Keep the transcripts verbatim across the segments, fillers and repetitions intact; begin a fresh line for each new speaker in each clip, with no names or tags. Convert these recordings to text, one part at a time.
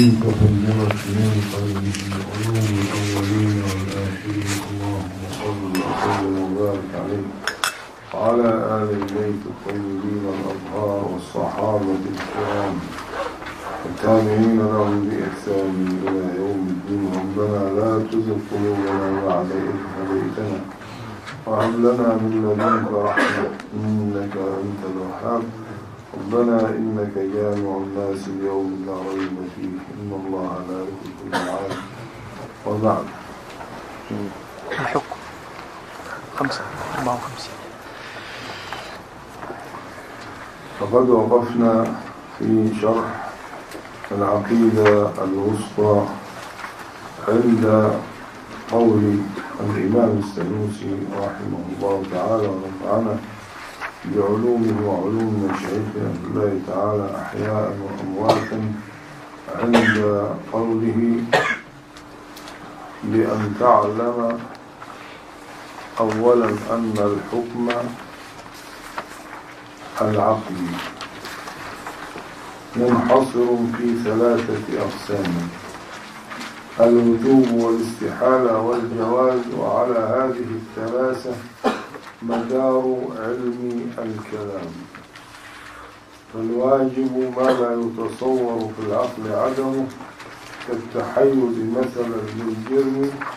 تفجرت من قلبه علوم الأولين والآخرين. اللهم صل وسلم وبارك عليه وعلى آل البيت الطيبين الأطهار والصحابة الكرام والتابعين لهم بإحسان إلى يوم الدين. ربنا لا تزغ قلوبنا بعد إذ هديتنا وهب لنا من لدنك رحمة إنك أنت الوهاب. ربنا إنك جامع الناس اليوم لا ريب فيه إن الله لا يخلف الميعاد. وبعد.
الحكم خمسة أربعة وخمسين.
فقد وقفنا في شرح العقيدة الوسطى عند قول الإمام السنوسي رحمه الله تعالى ونفعنا بعلومه وعلوم مشايخه الله تعالى أحياء وأمواتا، عند قوله بأن تعلم أولا أن الحكم العقلي منحصر في ثلاثة أقسام: الوجوب والاستحالة والجواز. وعلى هذه الثلاثة مدار علم الكلام. فالواجب ما لا يتصور في العقل عدمه كالتحيز مثلا للجرم،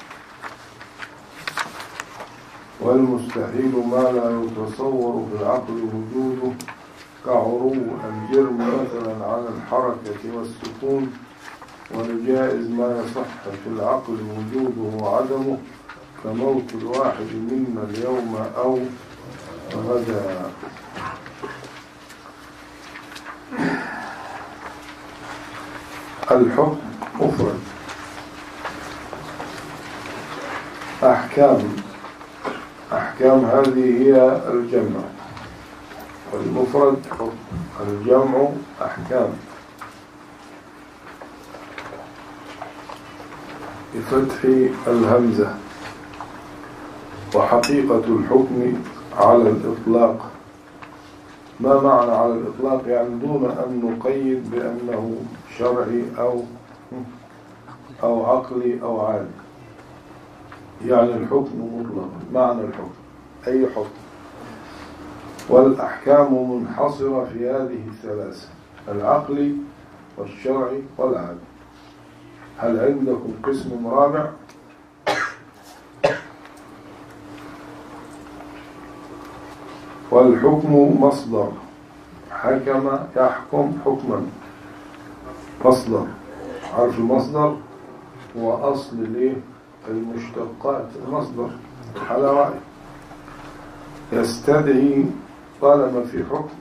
والمستحيل ما لا يتصور في العقل وجوده كعروو الجرم مثلا عن الحركة والسكون. والجائز ما يصح في العقل وجوده وعدمه كموت الواحد منا اليوم أو غدا. الحكم مفرد. أحكام أحكام هذه هي الجمع. المفرد حكم، الجمع أحكام بفتح الهمزة. وحقيقة الحكم على الإطلاق. ما معنى على الإطلاق؟ يعني دون أن نقيد بأنه شرعي أو أو عقلي أو عادي. يعني الحكم مطلق. معنى الحكم أي حكم. والأحكام منحصرة في هذه الثلاثة: العقلي والشرعي والعادي. هل عندكم قسم رابع؟ والحكم مصدر. حكم يحكم حكما. مصدر. عارف المصدر هو أصل الايه؟ المشتقات. المصدر على رأي يستدعي طالما في حكم،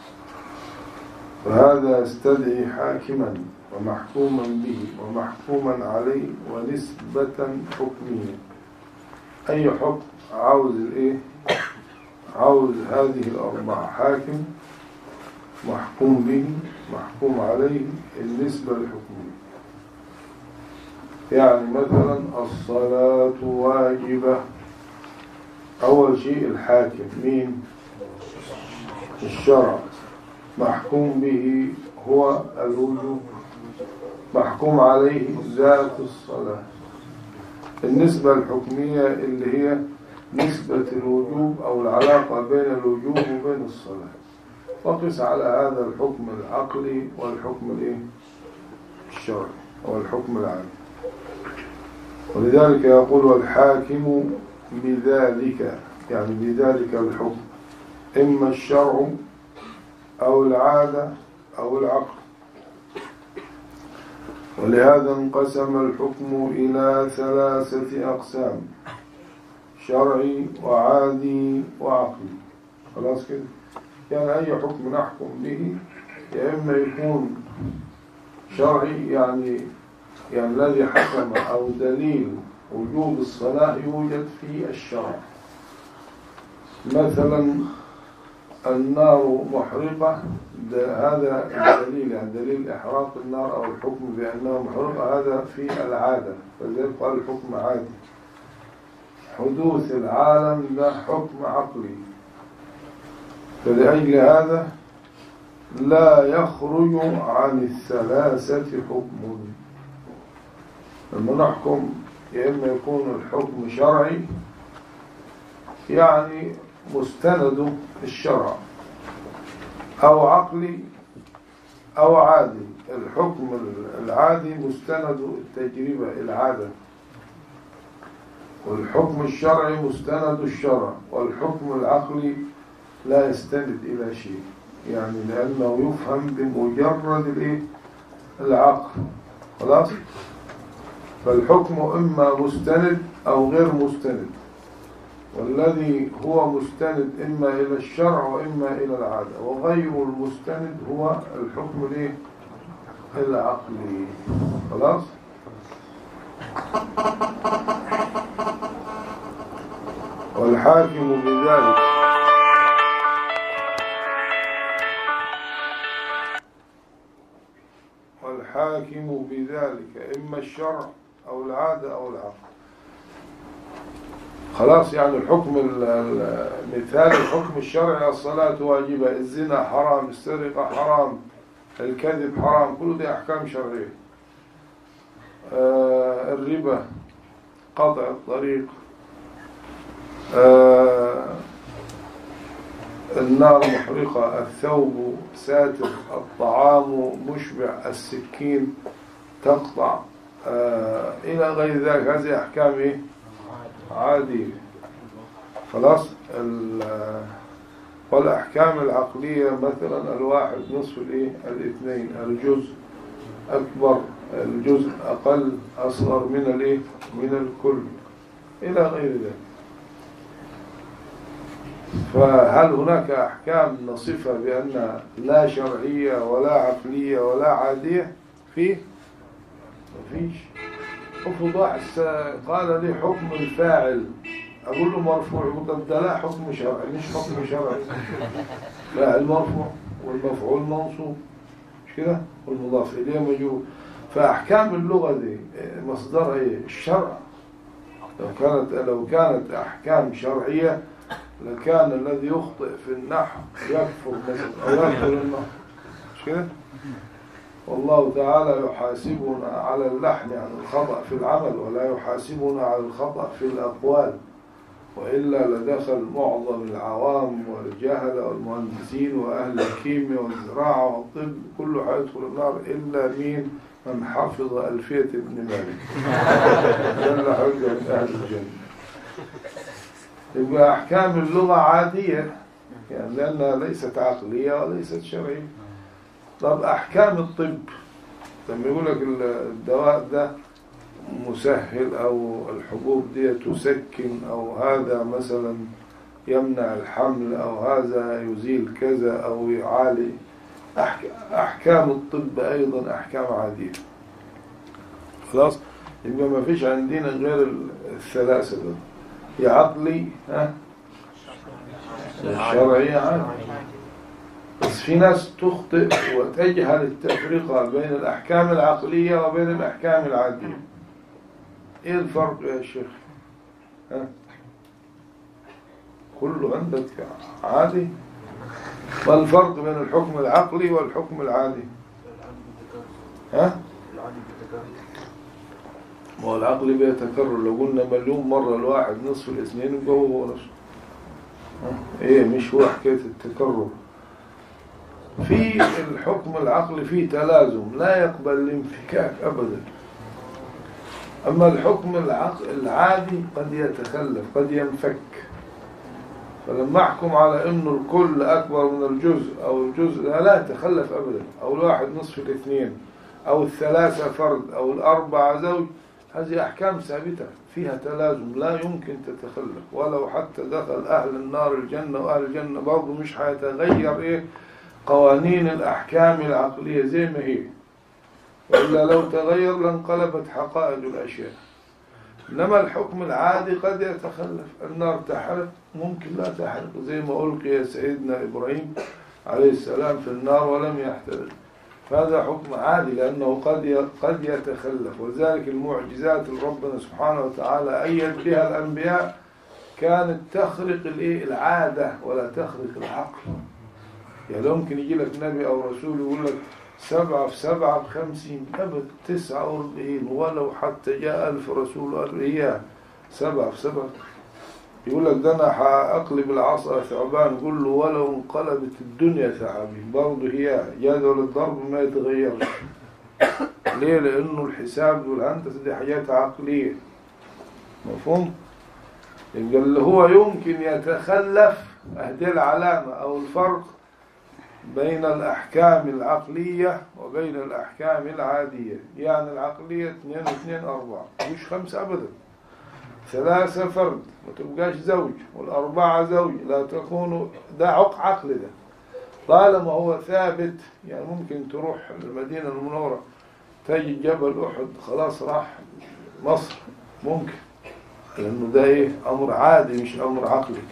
فهذا يستدعي حاكما ومحكوما به ومحكوما عليه ونسبة حكمية. أي حكم عاوز الايه؟ عاوز هذه الأربعة: حاكم، محكوم به، محكوم عليه، النسبة الحكمية. يعني مثلا الصلاة واجبة. أول شيء الحاكم مين؟ الشرع. محكوم به هو الوجوب، محكوم عليه ذات الصلاة. النسبة الحكمية اللي هي نسبة الوجوب أو العلاقة بين الوجوب وبين الصلاة. وقس على هذا الحكم العقلي والحكم الايه؟ الشرعي أو الحكم العام. ولذلك يقول والحاكم بذلك، يعني بذلك الحكم إما الشرع أو العادة أو العقل. ولهذا انقسم الحكم إلى ثلاثة أقسام: شرعي وعادي وعقلي. خلاص كده؟ يعني أي حكم نحكم به يا إما يكون شرعي، يعني يعني الذي حكم أو دليل وجوب الصلاة يوجد في الشرع. مثلا النار محرقة، هذا الدليل، يعني دليل إحراق النار أو الحكم بأنها محرقة، هذا في العادة، فلذلك قال الحكم عادي. حدوث العالم ده حكم عقلي. فلأجل هذا لا يخرج عن الثلاثة حكم. لما نحكم يا إما يكون الحكم شرعي يعني مستند الشرع، أو عقلي أو عادي. الحكم العادي مستند التجربة العادة، والحكم الشرعي مستند الشرع، والحكم العقلي لا يستند إلى شيء، يعني لأنه يفهم بمجرد الإيه؟ العقل. خلاص؟ فالحكم إما مستند أو غير مستند، والذي هو مستند إما إلى الشرع وإما إلى العادة، وغير المستند هو الحكم الإيه؟ العقلي. خلاص؟ والحاكم بذلك والحاكم بذلك إما الشرع أو العادة أو العقل. خلاص، يعني الحكم مثال الحكم الشرعي: الصلاة واجبة، الزنا حرام، السرقة حرام، الكذب حرام، كل دي أحكام شرعية. آه الربا، قطع الطريق، آه النار محرقة، الثوب ساتر، الطعام مشبع، السكين تقطع، آه إلى غير ذلك. هذه أحكام إيه؟ عادية. خلاص. والأحكام العقلية مثلا: الواحد نصف الإيه؟ الاثنين، الجزء أكبر، الجزء أقل، أصغر من الإيه؟ من الكل، إلى غير ذلك. فهل هناك أحكام نصفها بأنها لا شرعية ولا عقلية ولا عادية؟ فيه؟ مفيش. افرض واحد قال لي حكم الفاعل، أقول له مرفوع، يقول طب ده لا حكم شرعي، مش حكم شرعي. فاعل مرفوع والمفعول منصوب، مش كده؟ والمضاف إليه مجرور. فأحكام اللغة دي مصدرها إيه؟ الشرع. لو كانت لو كانت أحكام شرعية لكان الذي يخطئ في النحو يكفر مثلا أو يكفر النحو، مش كده؟ والله تعالى يحاسبنا على اللحن عن الخطأ في العمل، ولا يحاسبنا على الخطأ في الأقوال، وإلا لدخل معظم العوام والجهلة والمهندسين وأهل الكيمياء والزراعة والطب كله حيدخل النار إلا مين؟ من حفظ ألفية ابن مالك جل حجة من أهل الجنة. يبقى أحكام اللغة عادية يعني لأنها ليست عقلية وليست شرعية. طب أحكام الطب لما يقول لك الدواء ده مسهل أو الحبوب دي تسكن أو هذا مثلا يمنع الحمل أو هذا يزيل كذا أو يعالي، أحكام الطب أيضا أحكام عادية. خلاص. يبقى ما فيش عندنا غير الثلاثة دول: يا عقلي ها شرعي عادي. بس في ناس تخطئ وتجهل التفرقة بين الأحكام العقلية وبين الأحكام العادية. إيه الفرق يا شيخ؟ ها؟ كله عندك عادي. ما الفرق بين الحكم العقلي والحكم العادي؟ ها؟ ما هو العقل بيتكرر. لو قلنا مليون مرة الواحد نصف الاثنين يبقى هو نفسه. ايه مش هو حكاية التكرر. في الحكم العقلي فيه تلازم لا يقبل الانفكاك أبدا. أما الحكم العادي قد يتخلف قد ينفك. فلما أحكم على أنه الكل أكبر من الجزء أو الجزء لا يتخلف أبدا، أو الواحد نصف الاثنين أو الثلاثة فرد أو الأربعة زوج، هذه أحكام ثابتة فيها تلازم لا يمكن تتخلف. ولو حتى دخل أهل النار الجنة وأهل الجنة برضه مش حيتغير إيه قوانين الأحكام العقلية زي ما هي، وإلا لو تغير لانقلبت حقائق الأشياء. إنما الحكم العادي قد يتخلف. النار تحرق ممكن لا تحرق، زي ما ألقي سيدنا إبراهيم عليه السلام في النار ولم يحترق. فهذا حكم عادي لأنه قد قد يتخلف. وذلك المعجزات اللي ربنا سبحانه وتعالى أيد بها الأنبياء كانت تخرق العادة ولا تخرق العقل. يعني يمكن يجي لك نبي أو رسول يقول لك سبعة في سبعة بخمسين، أبد تسعة وأربعين، ولو حتى جاء ألف رسول قال إياه سبعة في سبعة. يقول لك ده أنا هأقلب العصا ثعبان، يقول له ولو انقلبت الدنيا ثعابين برضه هي جدول الضرب ما يتغيرش. ليه؟ لأنه الحساب والهندسة دي حاجات عقلية. مفهوم؟ يبقى اللي هو يمكن يتخلف هذه العلامة أو الفرق بين الأحكام العقلية وبين الأحكام العادية. يعني العقلية اثنين واثنين أربعة، مش خمسة أبدا. ثلاثة فرد ما تبقاش زوج، والأربعة زوج لا تكون، ده عق عقل ده طالما هو ثابت. يعني ممكن تروح المدينة المنورة تجي جبل أحد خلاص راح مصر، ممكن، لأنه ده إيه أمر عادي مش أمر عقلي.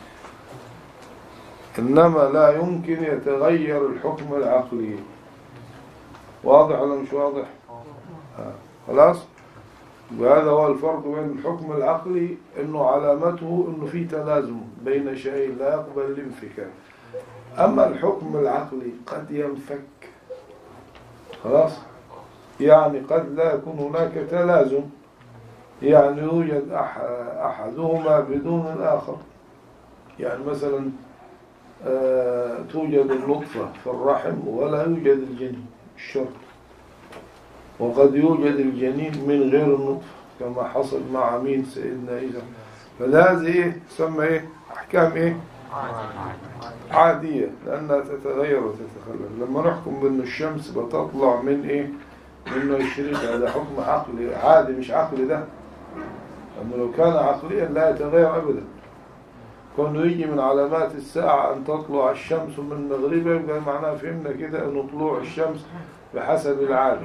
إنما لا يمكن يتغير الحكم العقلي. واضح ولا مش واضح؟ آه. خلاص. وهذا هو الفرق بين الحكم العقلي، إنه علامته إنه في تلازم بين شيئين لا يقبل الانفكاك. أما الحكم العقلي قد ينفك. خلاص. يعني قد لا يكون هناك تلازم، يعني يوجد أحدهما بدون الآخر. يعني مثلا آه توجد النطفة في الرحم ولا يوجد الجنين، الشرط. وقد يوجد الجنين من غير النطفة كما حصل مع مين سيدنا عيسى. فهذه ايه تسمى ايه احكام ايه عادية، لانها تتغير وتتخلف. لما نحكم بان الشمس بتطلع من ايه من الشريك، هذا حكم عقلي عادي مش عقلي ده، لانه لو كان عقليا لا يتغير ابدا. كونه يجي من علامات الساعة أن تطلع الشمس من مغربها، يبقى معناه فهمنا كده أن طلوع الشمس بحسب العادة.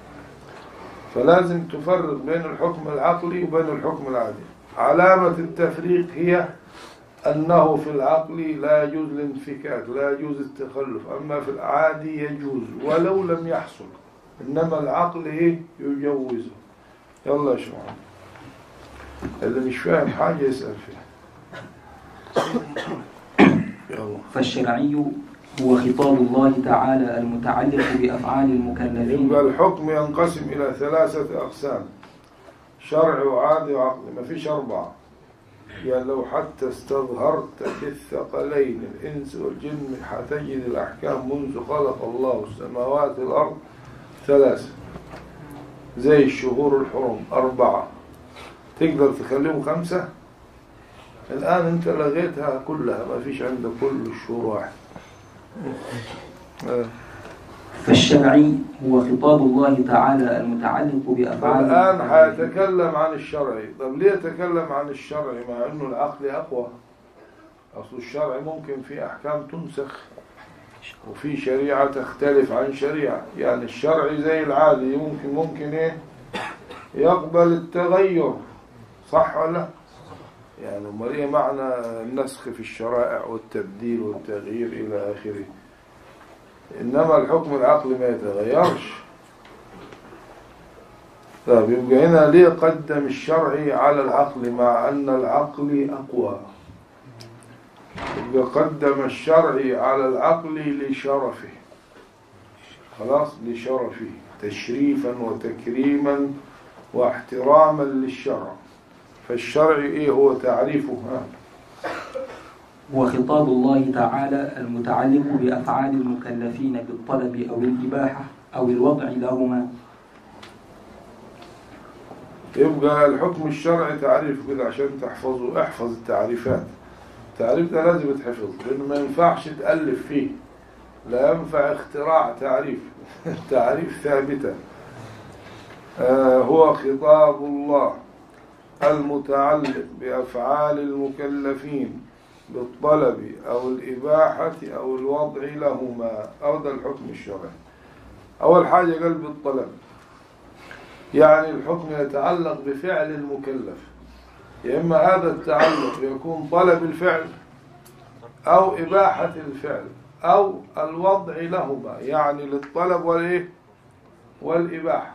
فلازم تفرق بين الحكم العقلي وبين الحكم العادي. علامة التفريق هي أنه في العقل لا يجوز الانفكاك، لا يجوز التخلف، أما في العادي يجوز ولو لم يحصل، إنما العقل إيه يجوزه. يلا يا شو اللي مش فاهم حاجة يسأل فيها.
فالشرعي هو خطاب الله تعالى المتعلق بأفعال المكلفين.
يبقى الحكم ينقسم إلى ثلاثة أقسام: شرعي وعادي وعقلي، ما فيش أربعة. يعني لو حتى استظهرت بالثقلين الإنس والجن حتجد الأحكام منذ خلق الله السماوات والأرض ثلاثة. زي الشهور الحرم أربعة، تقدر تخليهم خمسة؟ الآن أنت لغيتها كلها، ما فيش عندك كل الشهور واحد.
فالشرعي هو خطاب الله تعالى المتعلق بأفعال.
الآن حيتكلم عن الشرعي. طب ليه يتكلم عن الشرعي مع أنه العقل أقوى؟ أصل الشرعي ممكن في أحكام تنسخ وفي شريعة تختلف عن شريعة. يعني الشرعي زي العادي ممكن ممكن إيه يقبل التغير، صح ولا؟ يعني امال ايه معنى النسخ في الشرائع والتبديل والتغيير الى اخره. انما الحكم العقلي ما يتغيرش. طيب يبقى هنا ليه قدم الشرعي على العقل مع ان العقل اقوى؟ يبقى قدم الشرعي على العقل لشرفه. خلاص، لشرفه تشريفا وتكريما واحتراما للشرع. فالشرع ايه هو تعريفه؟ ها
هو خطاب الله تعالى المتعلق بأفعال المكلفين بالطلب أو الإباحة أو الوضع لهما.
يبقى الحكم الشرعي تعريفه كده عشان تحفظه. احفظ التعريفات. التعريف ده لازم يتحفظ، لأنه ما ينفعش تألف فيه، لا ينفع اختراع تعريف. التعريف ثابتة. آه هو خطاب الله المتعلق بأفعال المكلفين بالطلب أو الإباحة أو الوضع لهما، أو ده الحكم الشرعي. أول حاجة قال بالطلب، يعني الحكم يتعلق بفعل المكلف. يا إما هذا التعلق يكون طلب الفعل أو إباحة الفعل أو الوضع لهما، يعني للطلب والإيه والإباحة.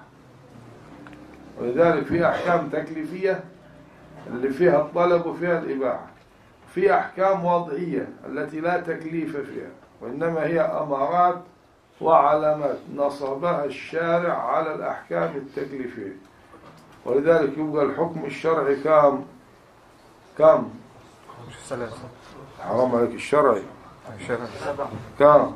ولذلك في أحكام تكليفية اللي فيها الطلب وفيها الإباحة، في أحكام وضعية التي لا تكليف فيها. وإنما هي أمارات وعلامات نصبها الشارع على الأحكام التكليفية. ولذلك يبقى الحكم الشرعي كام كام حرام عليك الشرعي كام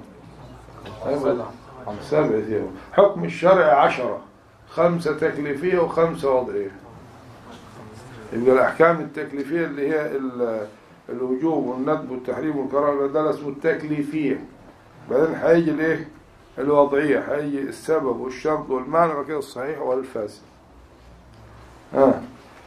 سبعة. حكم الشرعي عشرة، خمسة تكليفية وخمسة وضعية. يبقى الأحكام التكليفية اللي هي الوجوب والندب والتحريم والكراهة ده اسمه التكليفية. بعدين هيجي الايه الوضعية، هيجي السبب والشرط والمعنى وكده الصحيح والفاسد. ها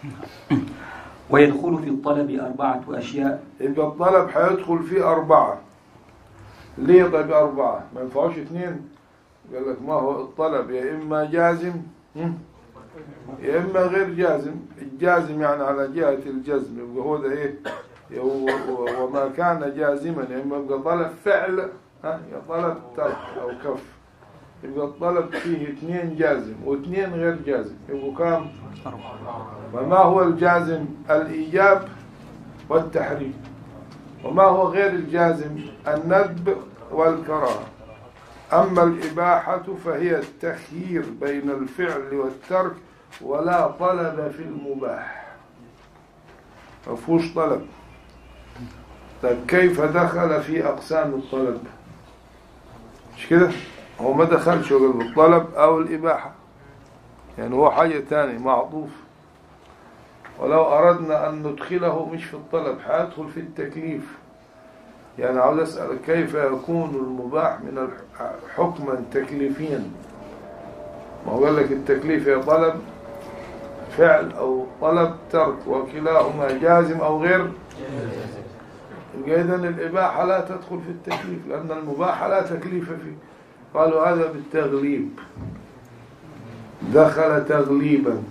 ويدخل في الطلب أربعة أشياء.
يبقى الطلب هيدخل فيه أربعة. ليه طيب أربعة؟ ما ينفعوش اثنين؟ قال لك ما هو الطلب يا إما جازم يا إما غير جازم. الجازم يعني على جهة الجزم، يبقى هو ده إيه؟ وما كان جازما يا إما يبقى طلب فعل ها يا طلب ترك أو كف. يبقى الطلب فيه اثنين جازم واثنين غير جازم، يبقوا كام؟ وما هو الجازم؟ الإيجاب والتحريم. وما هو غير الجازم؟ الندب والكراهة. أما الإباحة فهي التخيير بين الفعل والترك، ولا طلب في المباح، ما فيهوش طلب. طيب كيف دخل في أقسام الطلب؟ مش كده؟ هو ما دخلش بالطلب أو الإباحة، يعني هو حاجة تانية معطوف. ولو أردنا أن ندخله مش في الطلب هيدخل في التكليف. يعني عاوز أسأل كيف يكون المباح من حكما تكليفيا؟ ما هو قال لك التكليف يا طلب فعل أو طلب ترك، وكلاهما جازم أو غير جازم. إذن الإباحة لا تدخل في التكليف لأن المباح لا تكليف فيه. قالوا هذا بالتغليب، دخل تغليبا.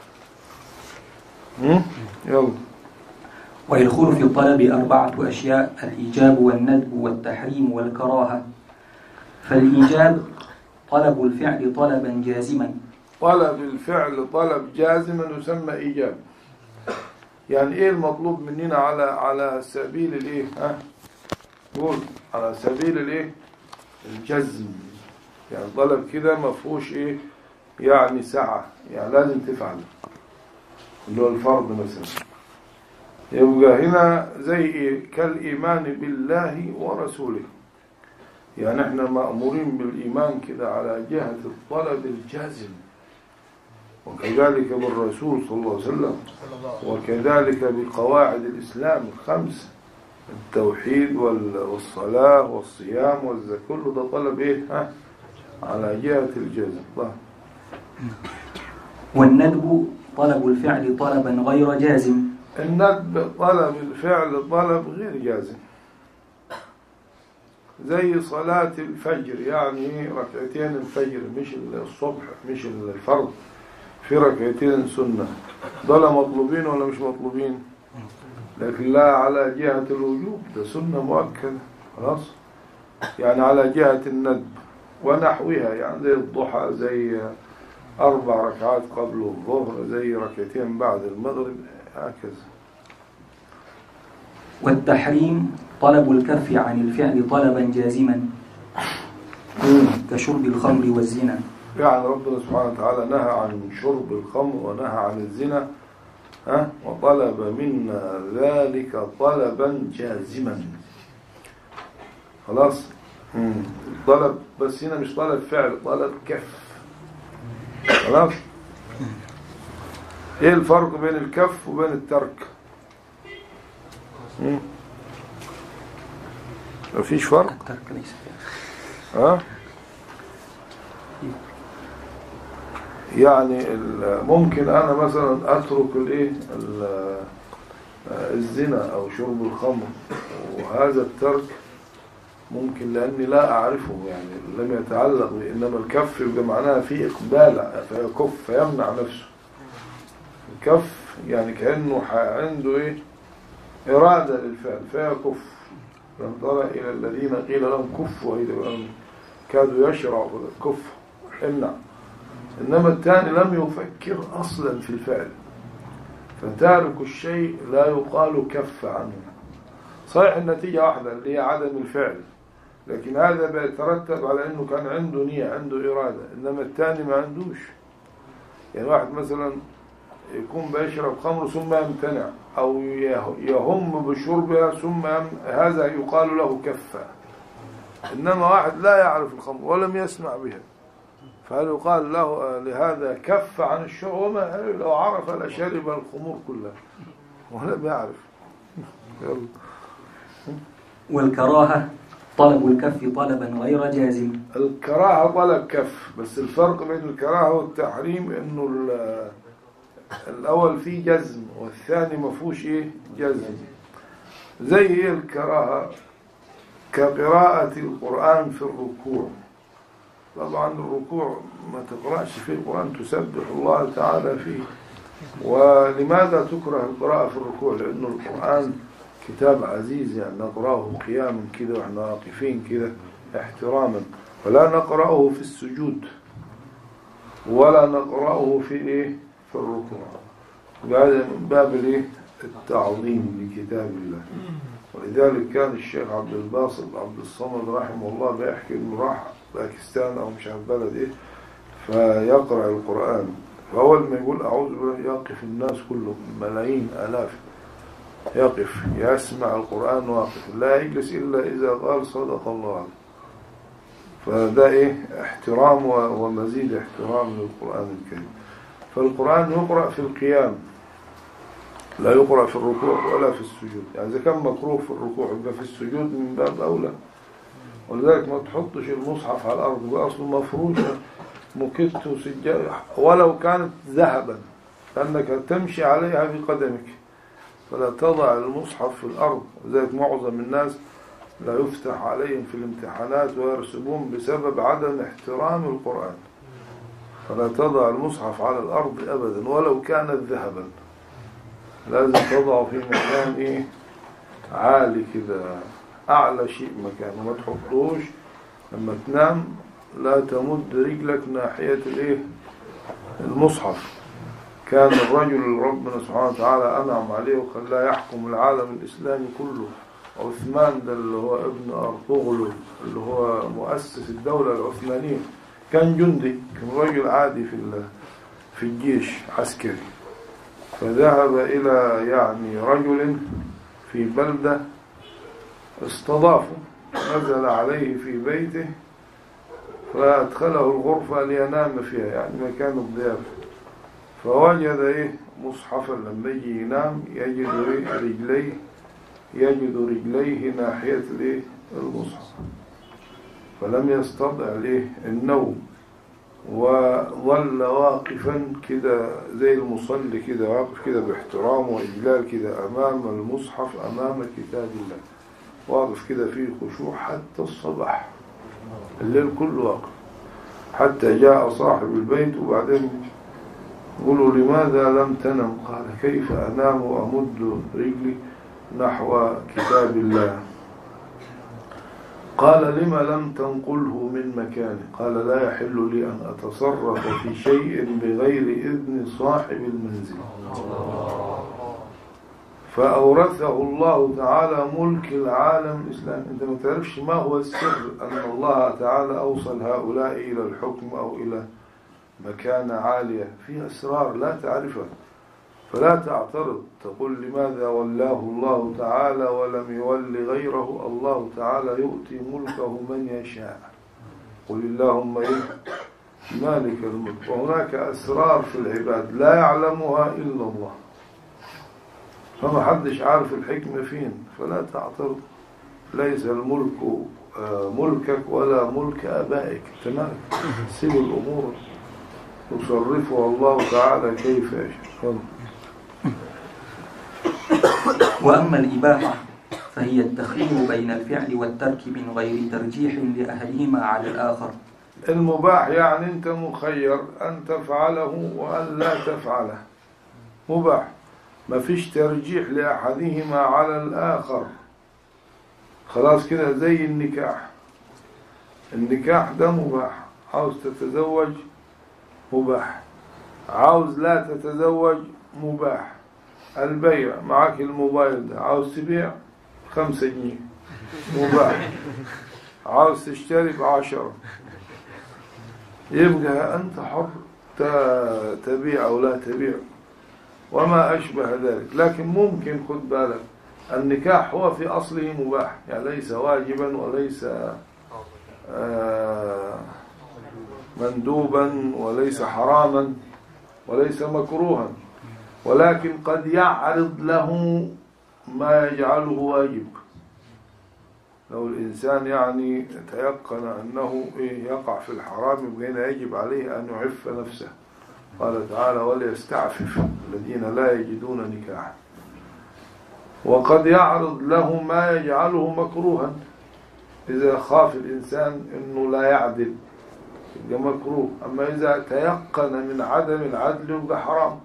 يلا.
ويدخل في الطلب أربعة أشياء: الإيجاب والندب والتحريم والكراهة. فالإيجاب طلب الفعل طلبا جازما.
طلب الفعل طلب جازما يسمى إيجاب. يعني إيه المطلوب مننا على على سبيل الإيه؟ ها؟ قول على سبيل الإيه؟ الجزم. يعني طلب كده ما فيهوش إيه؟ يعني سعة، يعني لازم تفعل، اللي هو الفرض مثلا. يبقى هنا زي إيه؟ كالإيمان بالله ورسوله. يعني احنا مأمورين بالإيمان كده على جهة الطلب الجازم، وكذلك بالرسول صلى الله عليه وسلم، وكذلك بقواعد الإسلام الخمس: التوحيد والصلاة والصيام والزكاة، كله ده طلب إيه؟ ها؟ على جهة الجزم. طيب.
والندب طلب الفعل طلبا غير جازم.
الندب طلب الفعل طلب غير جازم، زي صلاة الفجر، يعني ركعتين الفجر مش الصبح مش الفرض، في ركعتين سنة، دول مطلوبين ولا مش مطلوبين؟ لكن لا على جهة الوجوب، ده سنة مؤكدة خلاص. يعني على جهة الندب ونحوها، يعني زي الضحى، زي أربع ركعات قبل الظهر، زي ركعتين بعد المغرب، هكذا.
والتحريم طلب الكف عن الفعل طلبا جازما، كشرب الخمر والزنا.
يعني ربنا سبحانه وتعالى نهى عن شرب الخمر ونهى عن الزنا، ها، وطلب منا ذلك طلبا جازما. خلاص. مم. طلب، بس هنا مش طلب فعل، طلب كف. خلاص. ايه الفرق بين الكف وبين الترك؟ مم. مفيش فرق؟
الترك ليس
ها؟ يعني ممكن انا مثلا اترك الايه الزنا او شرب الخمر، وهذا الترك ممكن لاني لا اعرفه، يعني لم يتعلق بي. انما الكف يبقى معناها في اقبال، فيكف فيمنع نفسه. الكف يعني كانه عنده ايه اراده للفعل فيكف. لم تر الى الذين قيل لهم كفوا ايديهم كادوا يشرعوا كف امنع. إنما الثاني لم يفكر أصلا في الفعل، فتارك الشيء لا يقال كف عنه. صحيح النتيجة واحدة اللي هي عدم الفعل، لكن هذا بيترتب على أنه كان عنده نية، عنده إرادة، إنما الثاني ما عندوش. يعني واحد مثلا يكون بيشرب خمر ثم يمتنع أو يهم بشربها ثم هذا يقال له كفة. إنما واحد لا يعرف الخمر ولم يسمع بها، فهل يقال له لهذا كف عن الشرب؟ وما لو عرف لشرب الخمور كلها ولم يعرف.
والكراهة طلب الكف طلبا غير جازم.
الكراهة طلب كف، بس الفرق بين الكراهة والتحريم إنه الأول فيه جزم والثاني ما فيهوش إيه جزم. زي إيه الكراهة؟ كقراءة القرآن في الركوع. طبعا الركوع ما تقرأش فيه القرآن، تسبح الله تعالى فيه. ولماذا تكره القراءة في الركوع؟ لأنه القرآن كتاب عزيز، يعني نقرأه قياما كده وإحنا واقفين كده احتراما، ولا نقرأه في السجود ولا نقرأه في إيه في الركوع. هذا من باب الإيه التعظيم لكتاب الله. ولذلك كان الشيخ عبد الباسط عبد الصمد رحمه الله بيحكي إنه راح باكستان أو مش عارف بلد إيه فيقرأ القرآن، فأول ما يقول أعوذ بالله يقف الناس كلهم ملايين آلاف، يقف يسمع القرآن واقف، لا يجلس إلا إذا قال صدق الله. فده إيه احترام ومزيد احترام للقرآن الكريم. فالقرآن يقرأ في القيام، لا يقرأ في الركوع ولا في السجود. يعني إذا كان مكروه في الركوع يبقى في السجود من باب أولى. ولذلك ما تحطش المصحف على الأرض، يبقى أصله مفروشة مكت وسجادة ولو كانت ذهبا لأنك تمشي عليها بقدمك، فلا تضع المصحف في الأرض. لذلك معظم الناس لا يفتح عليهم في الامتحانات ويرسبون بسبب عدم احترام القرآن. فلا تضع المصحف على الأرض أبدا ولو كانت ذهبا، لازم تضعه في مكان إيه عالي كده، أعلى شيء مكان، وما تحطوش لما تنام لا تمد رجلك ناحية الإيه المصحف. كان الرجل ربنا سبحانه وتعالى أنعم عليه وخلاه يحكم العالم الإسلامي كله، عثمان ده اللي هو ابن أرطغرل اللي هو مؤسس الدولة العثمانية، كان جندي، كان رجل عادي في في الجيش عسكري، فذهب إلى يعني رجل في بلدة استضافه، نزل عليه في بيته فأدخله الغرفة لينام فيها، يعني مكان الضيافة. فوجد إيه مصحفا لما يجي ينام يجد رجليه يجد رجليه ناحية الإيه المصحف، فلم يستطع الإيه النوم، وظل واقفا كده زي المصلي كده، واقف كده باحترام وإجلال كده أمام المصحف أمام كتاب الله، واقف كده فيه خشوع حتى الصباح، الليل كله واقف، حتى جاء صاحب البيت وبعدين قالوا لماذا لم تنم؟ قال كيف أنام وأمد رجلي نحو كتاب الله؟ قال لما لم تنقله من مكانه؟ قال لا يحل لي أن أتصرف في شيء بغير إذن صاحب المنزل. فأورثه الله تعالى ملك العالم الإسلامي. أنت ما تعرفش ما هو السر أن الله تعالى أوصل هؤلاء إلى الحكم أو إلى مكانة عالية، في أسرار لا تعرفها، فلا تعترض تقول لماذا ولاه الله تعالى ولم يول غيره. الله تعالى يؤتي ملكه من يشاء، قل اللهم مالك الملك. وهناك أسرار في العباد لا يعلمها إلا الله، فما حدش عارف الحكمة فين، فلا تعترض. ليس الملك ملكك ولا ملك أبائك، تمام، سيب الأمور يصرفها الله تعالى كيف يشاء.
وأما الإباحة فهي التخيير بين الفعل والترك من غير ترجيح لأحدهما على الآخر.
المباح يعني أنت مخير أن تفعله وأن لا تفعله، مباح، ما فيش ترجيح لأحدهما على الآخر، خلاص كده. زي النكاح، النكاح ده مباح، عاوز تتزوج مباح، عاوز لا تتزوج مباح. البيع، معك الموبايل ده عاوز تبيع خمسة جنيه مباح، عاوز تشتري بعشرة، يبقى أنت حر تبيع أو لا تبيع وما أشبه ذلك. لكن ممكن خد بالك النكاح هو في أصله مباح، يعني ليس واجبا وليس آه مندوبا وليس حراما وليس مكروها، ولكن قد يعرض له ما يجعله واجب. لو الإنسان يعني تيقن أنه يقع في الحرام يبقى يجب عليه أن يعف نفسه. قال تعالى وليستعفف الذين لا يجدون نكاحا. وقد يعرض له ما يجعله مكروها، إذا خاف الإنسان أنه لا يعدل يبقى مكروه، أما إذا تيقن من عدم العدل يبقى حرام.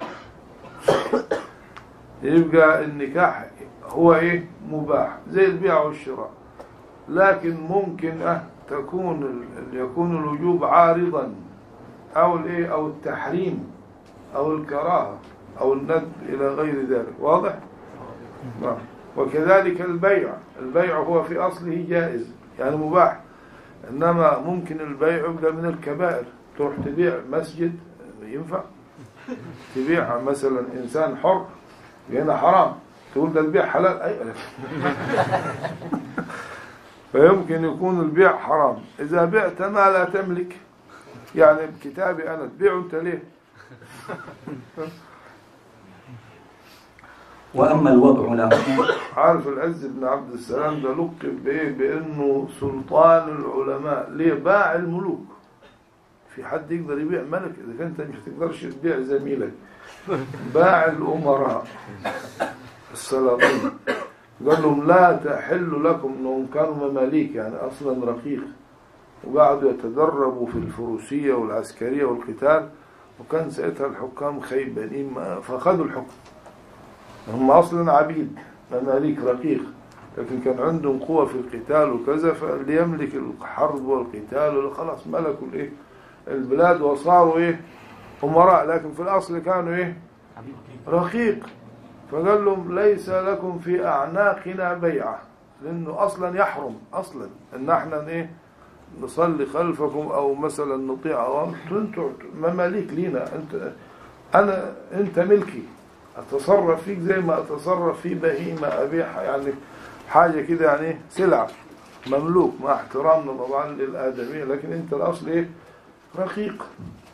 يبقى النكاح هو إيه مباح زي البيع والشراء، لكن ممكن أه تكون يكون الوجوب عارضا أو الإيه أو التحريم أو الكراهة أو الندب إلى غير ذلك. واضح؟ نعم. وكذلك البيع، البيع هو في أصله جائز يعني مباح، إنما ممكن البيع يبقى من الكبائر. تروح تبيع مسجد ينفع، تبيع مثلا إنسان حر هنا حرام، تقول ده البيع حلال أي فيمكن يكون البيع حرام. إذا بعت ما لا تملك، يعني بكتابي أنا تبيع أنت ليه؟
وأما الوضع له،
عارف العز بن عبد السلام ده لقب بإيه؟ بأنه سلطان العلماء. ليه؟ باع الملوك. في حد يقدر يبيع ملك؟ إذا كنت مش تقدرش تبيع زميلك. باع الأمراء السلاطين، قال لهم لا تحل لكم، انهم كانوا مماليك يعني اصلا رقيق، وقعدوا يتدربوا في الفروسية والعسكرية والقتال، وكان ساعتها الحكام خيبانين فاخذوا الحكم. هم اصلا عبيد مماليك رقيق، لكن كان عندهم قوة في القتال وكذا، فاللي يملك الحرب والقتال خلاص ملكوا الايه البلاد وصاروا ايه امراء، لكن في الاصل كانوا ايه رقيق. فقال لهم ليس لكم في أعناقنا بيعة، لأنه أصلا يحرم أصلا أن احنا ايه نصلي خلفكم أو مثلا نطيع أوامركم، أنتم مماليك لينا، أنت أنا أنت ملكي، أتصرف فيك زي ما أتصرف في بهيمة أبيعها، يعني حاجة كده يعني سلعة مملوك مع احترامنا طبعا للآدمية، لكن أنت الأصل إيه رقيق.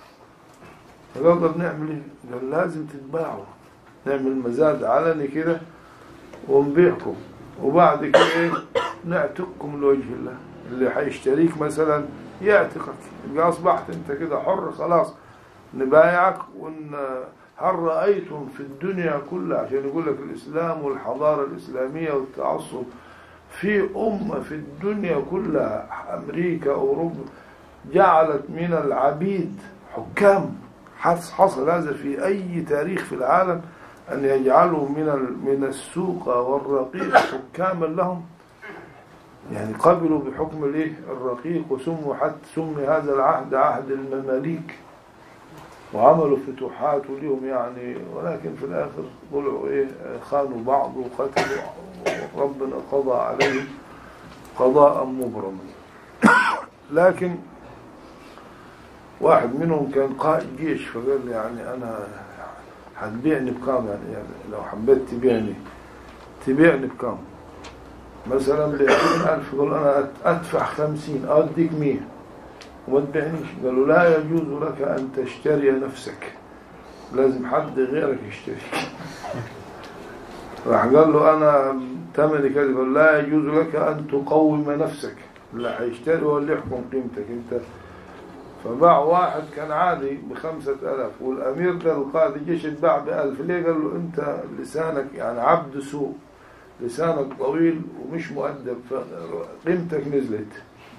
فقال بنعمل إيه؟ قال لازم تتباعوا، نعمل مزاد علني كده ونبيعكم، وبعد كده ايه نعتقكم لوجه الله. اللي حيشتريك مثلا يعتقك، يبقى اصبحت انت كده حر خلاص، نبايعك. وان هل رأيتم في الدنيا كلها، عشان يقول لك الاسلام والحضارة الاسلامية والتعصب، في امة في الدنيا كلها امريكا اوروبا جعلت من العبيد حكام؟ حصل هذا في اي تاريخ في العالم أن يجعلوا من من السوق والرقيق حكاما لهم؟ يعني قبلوا بحكم الايه الرقيق، وسموا حتى سمي هذا العهد عهد المماليك، وعملوا فتوحات لهم يعني، ولكن في الآخر طلعوا ايه خانوا بعض وقتلوا، ربنا قضى عليهم قضاء مبرما. لكن واحد منهم كان قائد جيش، فقال لي يعني أنا هتبيعني بكام؟ يعني, يعني لو حبيت تبيعني تبيعني بكام؟ مثلا بعشرين ألف، يقول أنا أدفع خمسين أو أديك مية وما تبيعنيش. قالوا لا يجوز لك أن تشتري نفسك، لازم حد غيرك يشتريك. راح قال له أنا ثمني كذا، قال لا يجوز لك أن تقوم نفسك، لا هيشتري هو اللي يحكم قيمتك أنت. فباع واحد كان عادي بخمسة ألاف، والأمير ده القائد الجيش اتباع بألف. ليه؟ قال له أنت لسانك يعني عبد سوء، لسانك طويل ومش مؤدب، فقيمتك نزلت.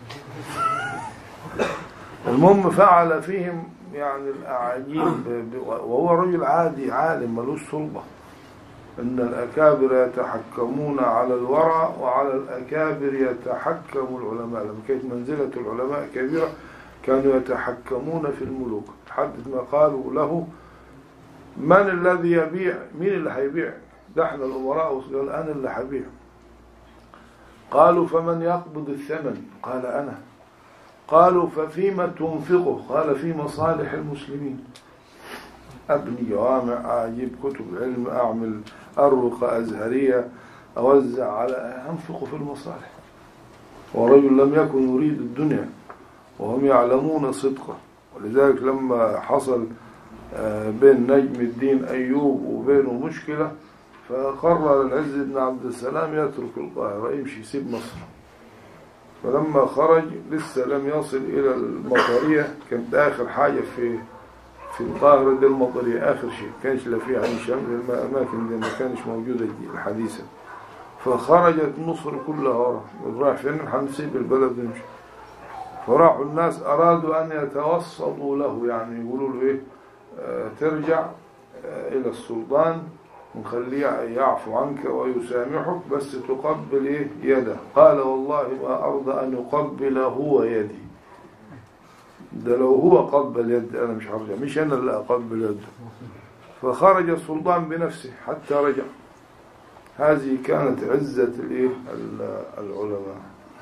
المهم فعل فيهم يعني الأعاجيب، وهو رجل عادي عالم ملوش سلطة. أن الأكابر يتحكمون على الورع، وعلى الأكابر يتحكم العلماء. لما كانت منزلة العلماء كبيرة كانوا يتحكمون في الملوك، حدث ما قالوا له من الذي يبيع؟ مين اللي هيبيع؟ ده احنا الأمراء. قال أنا اللي هبيع. قالوا فمن يقبض الثمن؟ قال أنا. قالوا ففيما تنفقه؟ قال في مصالح المسلمين، أبني جوامع، أجيب كتب علم، أعمل أروقة أزهرية، أوزع على، أنفق في المصالح. ورجل لم يكن يريد الدنيا وهم يعلمون صدقه. ولذلك لما حصل بين نجم الدين أيوب وبينه مشكلة، فقرر العز بن عبد السلام يترك القاهرة يمشي يسيب مصر. فلما خرج لسه لم يصل إلى المطرية، كانت آخر حاجة في في القاهرة دي المطرية، آخر شيء كانش لا فيه عين شمس، الأماكن دي ما كانش موجودة الحديثة. فخرجت مصر كلها ورا، راح فين؟ هنسيب البلد نمشي. فراحوا الناس أرادوا أن يتوسطوا له، يعني يقولوا له إيه، آه ترجع آه إلى السلطان ونخليه يعفو عنك ويسامحك، بس تقبل إيه يده. قال والله ما أرضى أن يقبل هو يدي، ده لو هو قبل يد أنا مش هرجع، مش أنا اللي أقبل يده. فخرج السلطان بنفسه حتى رجع. هذه كانت عزة الإيه العلماء.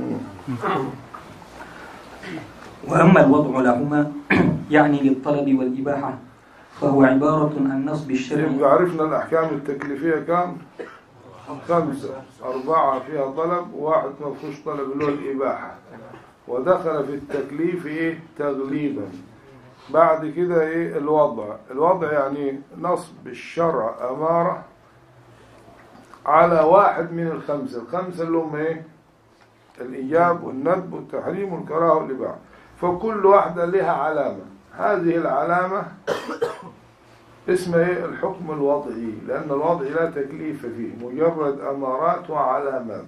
وأما الوضع لهما يعني للطلب والإباحة فهو عبارة عن نصب الشرع.
يبقى عرفنا الأحكام التكليفية كام؟ خمسة، أربعة فيها طلب وواحد ما فيهوش طلب اللي هو الإباحة، ودخل في التكليف إيه تغليبا. بعد كده إيه الوضع. الوضع يعني نصب الشرع أمارة على واحد من الخمسة. الخمسة اللي هم إيه؟ الإيجاب والندب والتحريم والكراهة والإباحة. فكل واحدة لها علامة، هذه العلامة اسمها إيه؟ الحكم الوضعي، لأن الوضع لا تكليف فيه، مجرد أمارات وعلامات.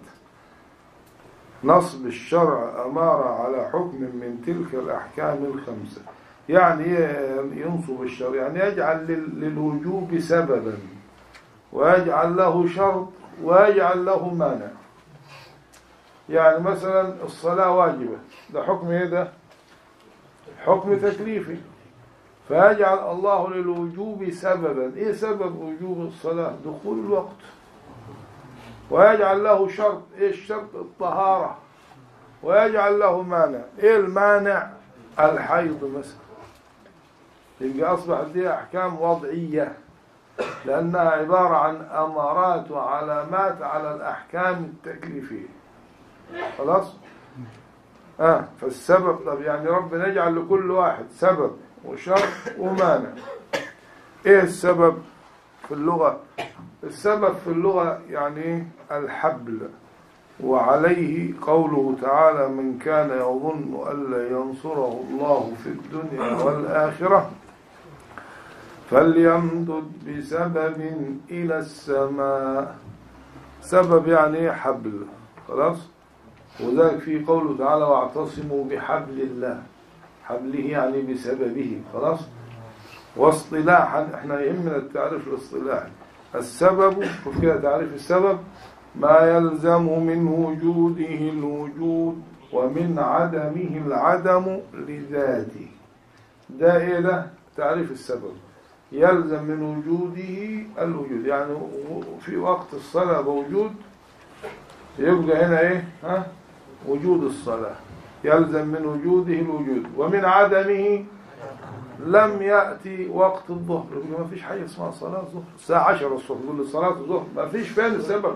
نصب الشرع أمارة على حكم من تلك الأحكام الخمسة. يعني ينصب الشرع يعني يجعل للوجوب سببا، ويجعل له شرط، ويجعل له مانع. يعني مثلا الصلاة واجبة، ده حكم ايه؟ ده حكم تكليفي، فيجعل الله للوجوب سببا. ايه سبب وجوب الصلاة؟ دخول الوقت. ويجعل له شرط، ايه الشرط؟ الطهارة. ويجعل له مانع، ايه المانع؟ الحيض مثلا. يبقى أصبحت دي أحكام وضعية، لأنها عبارة عن أمارات وعلامات على الأحكام التكليفية. خلاص؟ آه فالسبب، طب يعني ربنا يجعل لكل واحد سبب وشرط ومانع. إيه السبب في اللغة؟ السبب في اللغة يعني الحبل، وعليه قوله تعالى: من كان يظن أن لا ينصره الله في الدنيا والآخرة فليمدد بسبب إلى السماء. سبب يعني حبل. خلاص؟ وذلك في قوله تعالى: واعتصموا بحبل الله. حبله يعني بسببه. خلاص؟ واصطلاحا احنا يهمنا التعريف الاصطلاحي. السبب، شوف كده تعريف السبب: ما يلزم من وجوده الوجود ومن عدمه العدم لذاته. ده ايه ده؟ تعريف السبب. يلزم من وجوده الوجود، يعني في وقت الصلاة موجود، يبقى هنا ايه؟ ها؟ وجود الصلاة. يلزم من وجوده الوجود، ومن عدمه لم يأتي وقت الظهر. يقول ما فيش حاجة اسمها صلاة الظهر الساعة عشرة الصبح، يقول لي صلاة الظهر ما فيش. فين السبب؟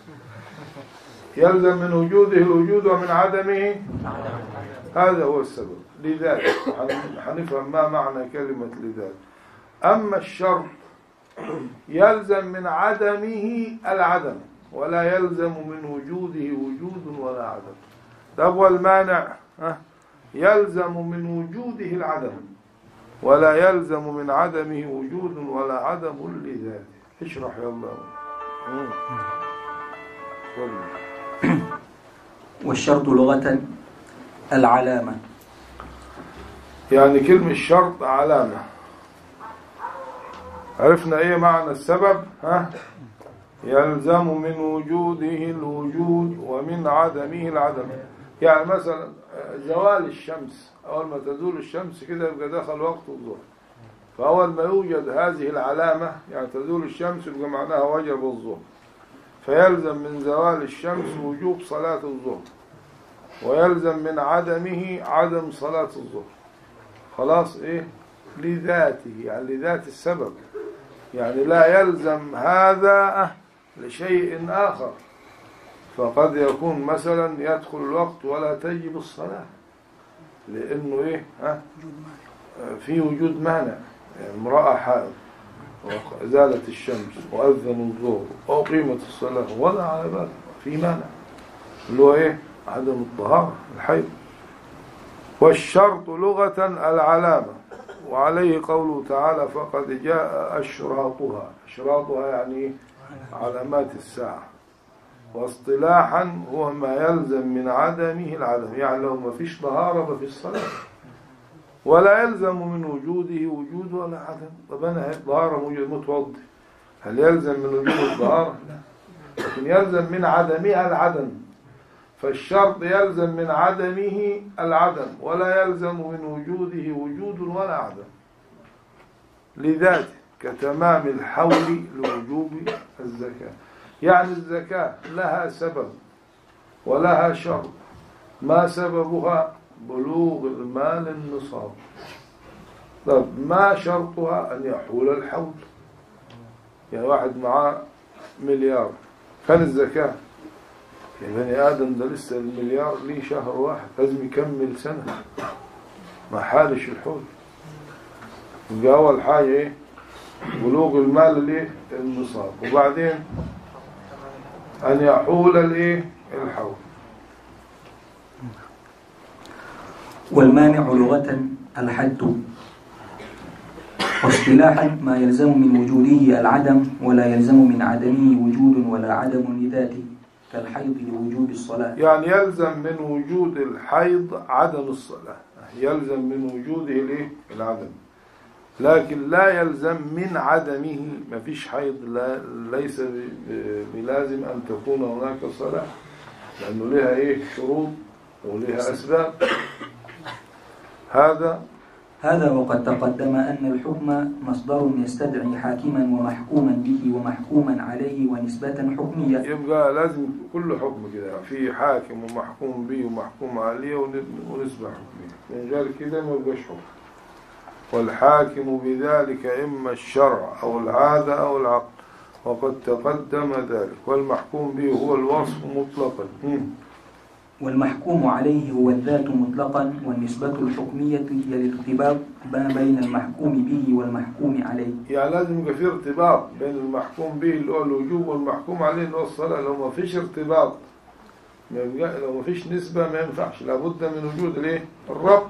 يلزم من وجوده الوجود ومن عدمه، هذا هو السبب. لذلك حنفهم ما معنى كلمة لذلك. أما الشرط يلزم من عدمه العدم، ولا يلزم من وجوده وجود ولا عدم. طب والمانع؟ يلزم من وجوده العدم، ولا يلزم من عدمه وجود ولا عدم لذاته. اشرح يا الله.
والشرط لغة العلامة،
يعني كلمة شرط علامة. عرفنا ايه معنى السبب؟ ها؟ يلزم من وجوده الوجود ومن عدمه العدم. يعني مثلا زوال الشمس، اول ما تزول الشمس كده يبقى دخل وقت الظهر. فاول ما يوجد هذه العلامة، يعني تزول الشمس، يبقى معناها وجب الظهر. فيلزم من زوال الشمس وجوب صلاة الظهر، ويلزم من عدمه عدم صلاة الظهر. خلاص إيه؟ لذاته، يعني لذات السبب، يعني لا يلزم هذا لشيء آخر. فقد يكون مثلا يدخل الوقت ولا تجب الصلاة لأنه إيه؟ ها؟ في وجود مانع، يعني امرأة حائض وزالت الشمس وأذن الظهر وأقيمت الصلاة ولا على بالها في مانع اللي هو إيه؟ عدم الطهارة الحيض. والشرط لغة العلامة، وعليه قوله تعالى فقد جاء أشراطها. أشراطها يعني علامات الساعة. واصطلاحا هو ما يلزم من عدمه العدم، يعني لو ما فيش طهارة ما فيش صلاة، ولا يلزم من وجوده وجود ولا عدم. طب أنا طهارة موجود متوضي، هل يلزم من وجود الطهارة؟ لا، لكن يلزم من عدمها العدم. فالشرط يلزم من عدمه العدم، ولا يلزم من وجوده وجود ولا عدم لذاته، كتمام الحول لوجوب الزكاة. يعني الزكاة لها سبب ولها شرط. ما سببها؟ بلوغ المال النصاب. طب ما شرطها؟ أن يحول الحول. يعني واحد معاه مليار، كان الزكاة يا بني آدم ده لسه المليار ليه شهر واحد، لازم يكمل سنة ما حالش الحول. يبقى أول حاجة إيه؟ بلوغ المال ليه النصاب، وبعدين أن يحول الإيه الحول.
والمانع لغة الحد، واصطلاحا ما يلزم من وجوده العدم ولا يلزم من عدمه وجود ولا عدم لذاته، كالحيض لوجوب الصلاة.
يعني يلزم من وجود الحيض عدم الصلاة، يلزم من وجوده الايه العدم، لكن لا يلزم من عدمه. ما فيش حيض، لا ليس بلازم أن تكون هناك صلاة، لأنه لها ايه شروط ولها أسباب. هذا
هذا وقد تقدم أن الحكم مصدر يستدعي حاكما ومحكوما به ومحكوما عليه ونسبة حكمية.
يبقى لازم كل حكم كده في حاكم ومحكوم به ومحكوم عليه ونسبة حكمية، من غير كده ما يبقاش حكم. والحاكم بذلك إما الشرع أو العادة أو العقل، وقد تقدم ذلك. والمحكوم به هو الوصف مطلقا،
والمحكوم عليه هو الذات مطلقا. والنسبة الحكمية هي الارتباط ما بين المحكوم به والمحكوم عليه.
يعني لازم يبقى في ارتباط بين المحكوم به اللي هو الوجوب والمحكوم عليه اللي هو الصلاة. لو ما فيش ارتباط، لو ما فيش نسبة ما ينفعش، لابد من وجود الايه الربط.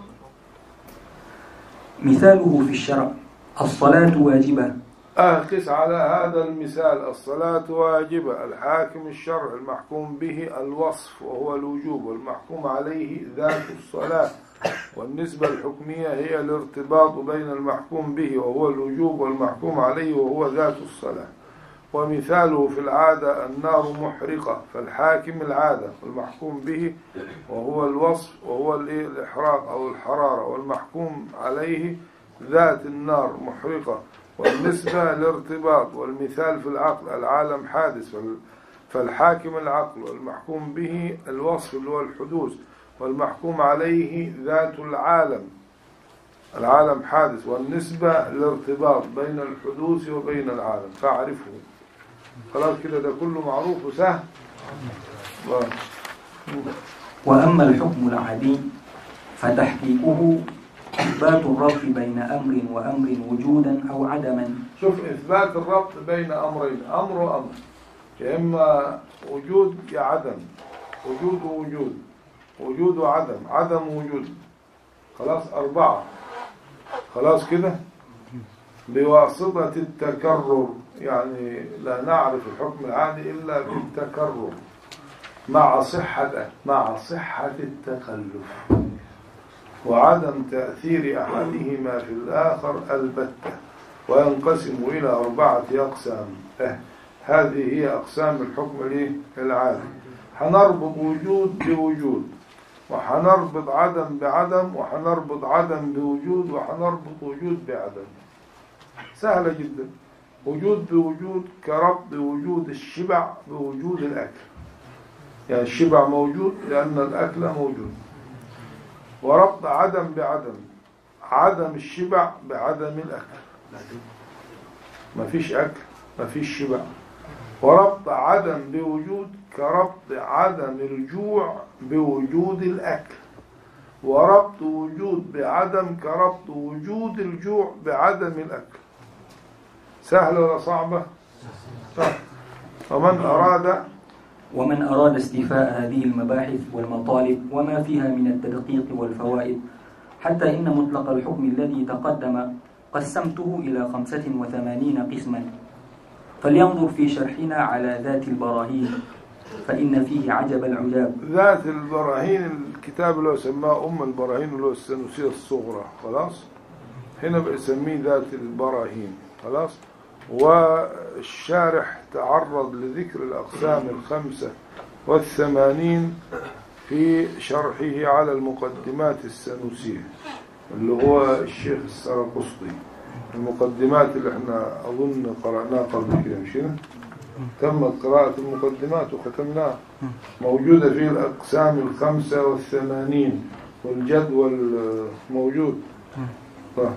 مثاله في الشرع الصلاة واجبة.
أقس على هذا المثال: الصلاة واجبة، الحاكم الشرع، المحكوم به الوصف وهو الوجوب، والمحكوم عليه ذات الصلاة. والنسبة الحكمية هي الارتباط بين المحكوم به وهو الوجوب والمحكوم عليه وهو ذات الصلاة. ومثاله في العادة النار محرقة، فالحاكم العادة، والمحكوم به وهو الوصف وهو الإحراق أو الحرارة، والمحكوم عليه ذات النار محرقة. والنسبة الارتباط. والمثال في العقل العالم حادث، فالحاكم العقل، والمحكوم به الوصف اللي هو الحدوث، والمحكوم عليه ذات العالم، العالم حادث. والنسبة الارتباط بين الحدوث وبين العالم، فاعرفه. خلاص كده ده كله معروف وسهل.
وأما الحكم العادي فتحقيقه إثبات الربط بين أمر وأمر وجودا أو عدما.
شوف إثبات الربط بين أمرين، أمر وأمر، يا إما وجود يا عدم، وجود ووجود، وجود وعدم، عدم ووجود. خلاص أربعة. خلاص كده بواسطة التكرر، يعني لا نعرف الحكم العادي إلا بالتكرر مع صحة مع صحة التخلف وعدم تأثير أحدهما في الآخر البتة. وينقسم إلى أربعة أقسام. اه هذه هي أقسام الحكم العادي. حنربط وجود بوجود، وحنربط عدم بعدم، وحنربط عدم بوجود، وحنربط وجود بعدم. سهلة جدا. وجود بوجود كربط وجود الشبع بوجود الأكل. يعني الشبع موجود لأن الأكل موجود، وربط عدم بعدم، عدم الشبع بعدم الأكل، ما فيش أكل ما فيش شبع. وربط عدم بوجود كربط عدم الجوع بوجود الأكل، وربط وجود بعدم كربط وجود الجوع بعدم الأكل. سهلة ولا صعبة؟ سهلة. ومن أراد
ومن أراد استيفاء هذه المباحث والمطالب وما فيها من التدقيق والفوائد، حتى إن مطلق الحكم الذي تقدم قسمته إلى خمسة وثمانين قسما، فلينظر في شرحنا على ذات البراهين فإن فيه عجب العجاب.
ذات البراهين الكتاب اللي سماه أم البراهين اللي هو السنوسية الصغرى، خلاص هنا بيسميه ذات البراهين، خلاص. والشارح تعرض لذكر الأقسام الخمسة والثمانين في شرحه على المقدمات السنوسية اللي هو الشيخ السرقسطي. المقدمات اللي احنا أظن قرأناها قبل كده مش كده؟ تمت قراءة المقدمات وختمناها، موجودة في الأقسام الخمسة والثمانين والجدول موجود. طيب.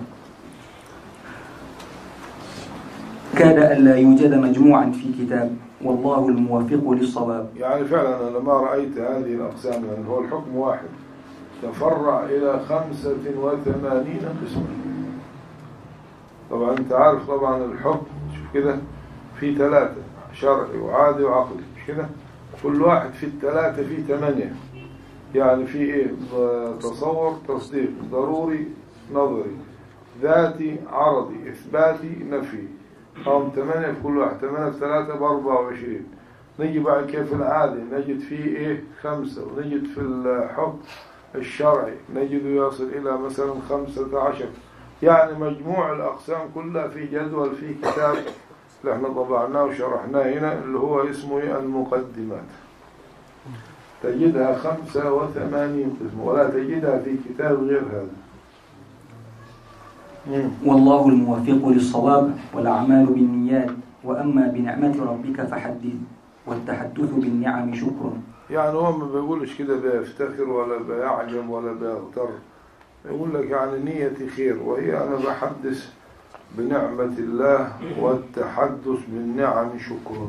كاد ألا يوجد مجموعا في كتاب، والله الموفق للصواب.
يعني فعلا أنا لما رأيت هذه الأقسام، يعني هو الحكم واحد تفرع إلى خمسة وثمانين قسما. طبعا أنت عارف طبعا الحكم شوف كده في ثلاثة، شرعي وعادي وعقلي مش كده؟ كل واحد في الثلاثة في ثمانية، يعني في إيه؟ تصور تصديق ضروري نظري ذاتي عرضي إثباتي نفي، هم ثمانية في كل واحد، ثمانية في ثلاثة بأربعة وعشرين. نجي بعد كيف العادي نجد فيه إيه؟ خمسة، ونجد في الحكم الشرعي نجد يصل إلى مثلا خمسة عشر. يعني مجموع الأقسام كلها في جدول في كتاب اللي احنا طبعناه وشرحناه هنا اللي هو اسمه المقدمات، تجدها خمسة وثمانين قسم ولا تجدها في كتاب غير هذا.
والله الموفق للصواب، والأعمال بالنيات، وأما بنعمة ربك فحدث، والتحدث بالنعم شكر.
يعني هو ما بيقولش كده بيفتخر ولا بيعجب ولا بيغتر، يقول لك يعني نيتي خير، وهي أنا بحدث بنعمة الله والتحدث بالنعم شكر.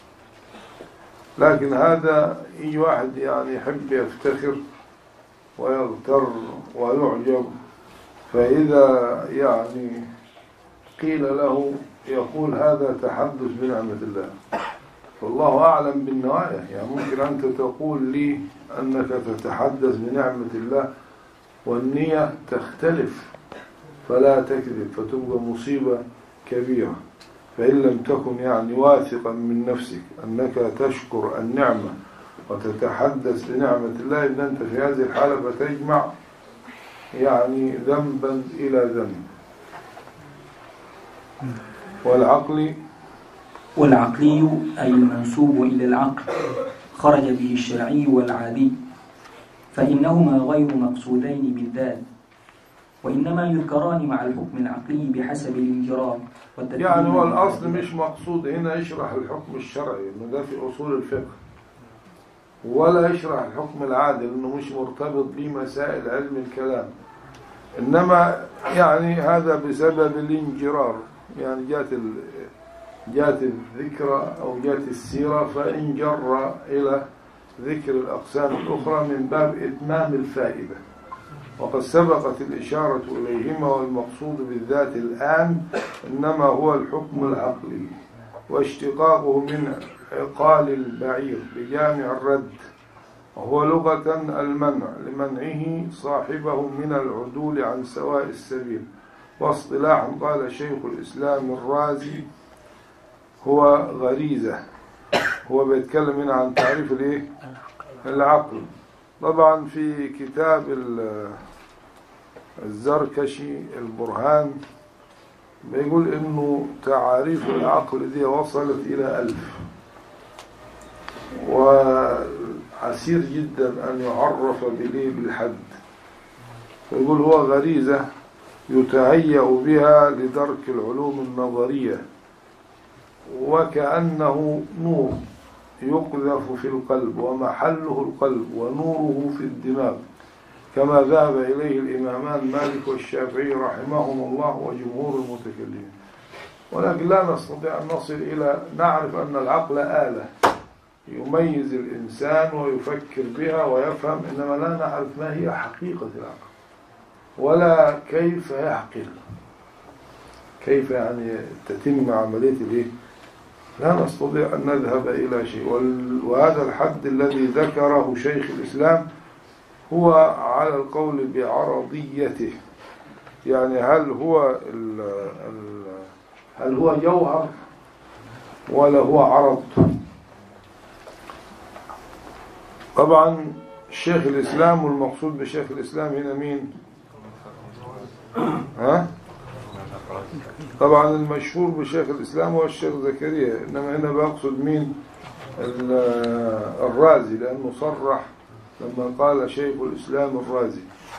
لكن هذا أي واحد يعني يحب يفتخر ويغتر ويعجب، فإذا يعني قيل له يقول هذا تحدث بنعمة الله، والله أعلم بالنوايا. يعني ممكن أنت تقول لي أنك تتحدث بنعمة الله والنية تختلف فلا تكذب، فتبقى مصيبة كبيرة. فإن لم تكن يعني واثقا من نفسك أنك تشكر النعمة وتتحدث بنعمة الله، إذا أنت في هذه الحالة فتجمع يعني ذنبا إلى ذنب. والعقل
والعقلي أي المنسوب إلى العقل خرج به الشرعي والعادي، فإنهما غير مقصودين بالذات، وإنما يذكران مع الحكم العقلي بحسب الانجرام.
يعني هو الأصل مش مقصود هنا يشرح الحكم الشرعي إنه ده في أصول الفقه، ولا يشرح الحكم العادل إنه مش مرتبط بمسائل علم الكلام، إنما يعني هذا بسبب الانجرار. يعني جات جات الذكرى أو جات السيرة فانجر إلى ذكر الأقسام الأخرى من باب إتمام الفائدة، وقد سبقت الإشارة إليهما، والمقصود بالذات الآن إنما هو الحكم العقلي، واشتقاقه من عقال البعير بجامع الرد، وهو لغة المنع لمنعه صاحبه من العدول عن سواء السبيل. واصطلاحا قال شيخ الإسلام الرازي هو غريزة، هو بيتكلم هنا عن تعريف الايه العقل. طبعا في كتاب الزركشي البرهان بيقول انه تعاريف العقل دي وصلت الى ألف، وعسير جدا ان يعرف بليه بالحد. ويقول هو غريزة يتهيأ بها لدرك العلوم النظرية وكأنه نور يقذف في القلب ومحله القلب ونوره في الدماغ، كما ذهب إليه الإمامان مالك والشافعي رحمهم الله وجمهور المتكلمين. ولكن لا نستطيع أن نصل إلى نعرف أن العقل آلة يميز الإنسان ويفكر بها ويفهم، إنما لا نعرف ما هي حقيقة العقل ولا كيف يعقل، كيف يعني تتم عملية الإيه؟ لا نستطيع أن نذهب إلى شيء. وهذا الحد الذي ذكره شيخ الإسلام هو على القول بعرضيته، يعني هل هو ال ال هل هو جوهر ولا هو عرض؟ طبعا الشيخ الإسلام، والمقصود بشيخ الإسلام هنا مين؟ ها؟ طبعا المشهور بشيخ الإسلام هو الشيخ زكريا، إنما هنا بقصد مين؟ الرازي، لأنه صرح لما قال شيخ الإسلام الرازي،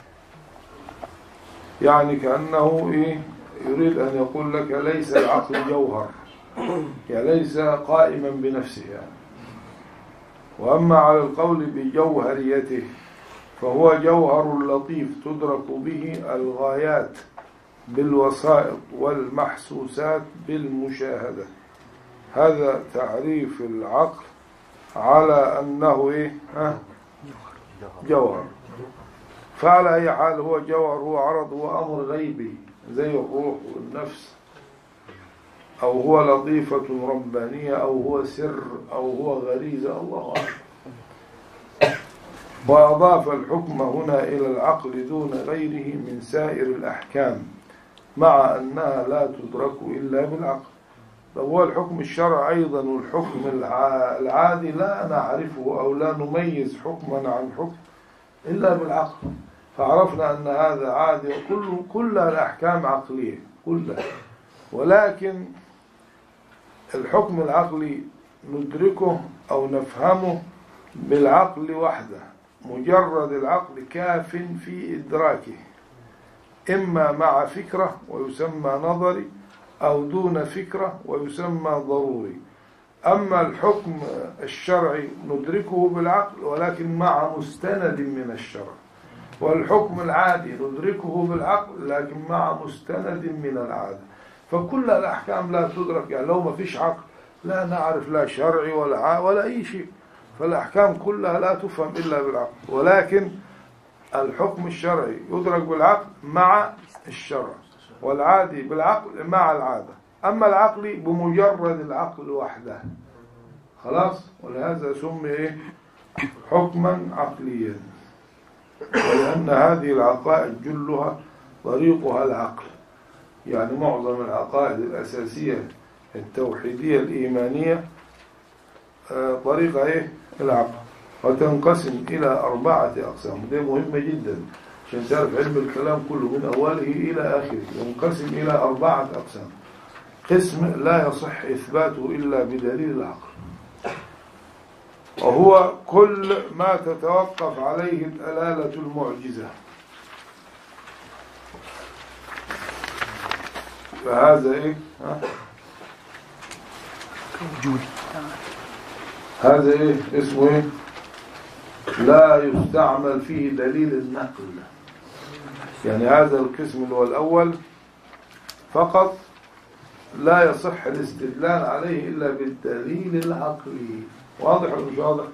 يعني كأنه إيه يريد أن يقول لك ليس العقل جوهر، يعني ليس قائما بنفسه يعني. وأما على القول بجوهريته فهو جوهر لطيف تدرك به الغايات بالوسائط والمحسوسات بالمشاهدة. هذا تعريف العقل على أنه إيه؟ ها؟ جوهر. فعلى أي حال هو جوهر، هو عرض، هو أمر غيبي زي الروح والنفس، أو هو لطيفة ربانية، أو هو سر، أو هو غريزة، الله أعلم. وأضاف الحكم هنا إلى العقل دون غيره من سائر الأحكام، مع أنها لا تدرك إلا بالعقل. فهو الحكم الشرعي أيضا والحكم العادي لا نعرفه أو لا نميز حكما عن حكم إلا بالعقل. فعرفنا أن هذا عادي، كل كل الأحكام عقلية كلها، ولكن الحكم العقلي ندركه أو نفهمه بالعقل وحده، مجرد العقل كاف في إدراكه، إما مع فكرة ويسمى نظري، أو دون فكرة ويسمى ضروري. أما الحكم الشرعي ندركه بالعقل ولكن مع مستند من الشرع، والحكم العادي ندركه بالعقل لكن مع مستند من العادة. فكل الأحكام لا تدرك، يعني لو ما فيش عقل لا نعرف لا شرعي ولا ولا أي شيء، فالأحكام كلها لا تفهم إلا بالعقل. ولكن الحكم الشرعي يدرك بالعقل مع الشرع، والعادي بالعقل مع العادة. أما العقل بمجرد العقل وحده خلاص، ولهذا سمي إيه؟ حكما عقليا، ولأن هذه العقائد جلها طريقها العقل. يعني معظم العقائد الأساسية التوحيدية الإيمانية طريقة إيه؟ العقل. وتنقسم إلى أربعة أقسام، دي مهمة جدا عشان تعرف علم الكلام كله من أوله إلى آخره. ينقسم إلى أربعة أقسام. قسم لا يصح إثباته إلا بدليل العقل، وهو كل ما تتوقف عليه الدلالة المعجزة، فهذا إيه؟ ها؟
وجودي.
هذا إيه؟ اسمه إيه؟ لا يستعمل فيه دليل النقل. يعني هذا القسم اللي هو الأول فقط لا يصح الاستدلال عليه إلا بالدليل العقلي. واضح ولا مش واضح؟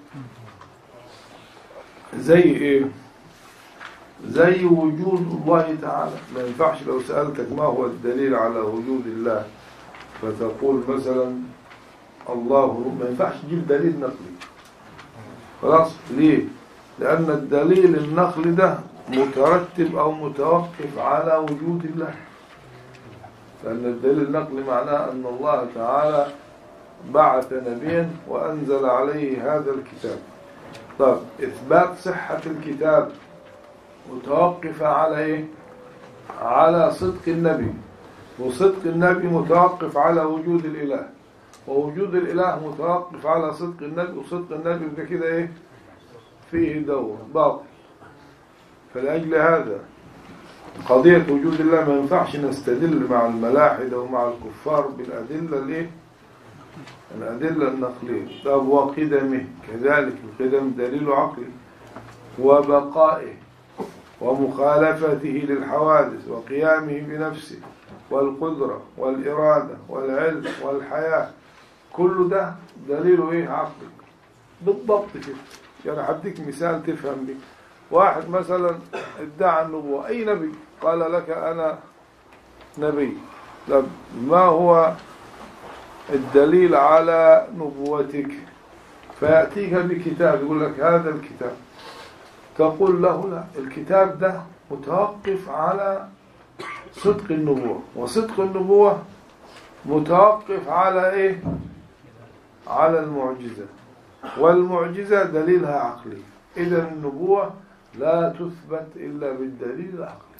زي إيه؟ زي وجود الله تعالى. ما ينفعش لو سألتك ما هو الدليل على وجود الله فتقول مثلا الله، ما ينفعش تجيب دليل نقلي. خلاص، ليه؟ لأن الدليل النقلي ده مترتب أو متوقف على وجود الله. لأن الدليل النقلي معناه أن الله تعالى بعث نبيا وأنزل عليه هذا الكتاب. طيب، إثبات صحة الكتاب متوقفة على إيه؟ على صدق النبي، وصدق النبي متوقف على وجود الإله، ووجود الإله متوقف على صدق النبي، وصدق النبي ده كده إيه؟ فيه دور باطل. فلأجل هذا قضية وجود الله ما ينفعش نستدل مع الملاحدة ومع الكفار بالأدلة الإيه؟ الأدلة النقلية. طب وقدمه كذلك، القدم دليل عقلي، وبقائه ومخالفته للحوادث وقيامه بنفسه والقدرة والإرادة والعلم والحياة، كل ده دليله إيه؟ عقلي بالضبط كده. يعني هديك مثال تفهم بيه. واحد مثلا ادعى النبوة، أي نبي قال لك أنا نبي، طب ما هو الدليل على نبوتك؟ فيأتيك بكتاب يقول لك هذا الكتاب، تقول له لا، الكتاب ده متوقف على صدق النبوة، وصدق النبوة متوقف على ايه؟ على المعجزة، والمعجزة دليلها عقلي. إذا النبوة لا تثبت إلا بالدليل العقلي.